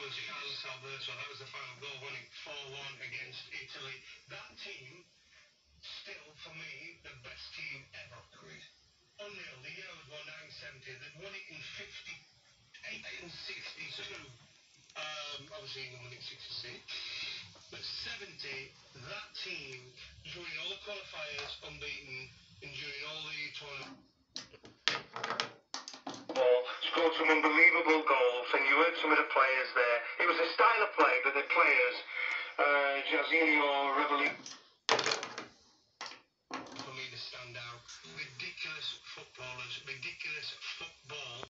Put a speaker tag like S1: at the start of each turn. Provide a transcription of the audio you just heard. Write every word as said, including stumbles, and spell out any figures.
S1: was Carlos Alberto. That was the final goal, winning four one against Italy. That team, still, for me, the best team ever.
S2: Agreed.
S1: Unreal. The year was nineteen seventy. They'd won it in fifty-eight and sixty-two. Um, obviously, England won it in sixty-six. But seventy, that team, during all the qualifiers, unbeaten, and during all the tournament, scored some unbelievable goals, and you heard some of the players there. It was a style of play, but the players, uh, Jairzinho, Rebelli, for me to stand out. Ridiculous footballers, ridiculous football.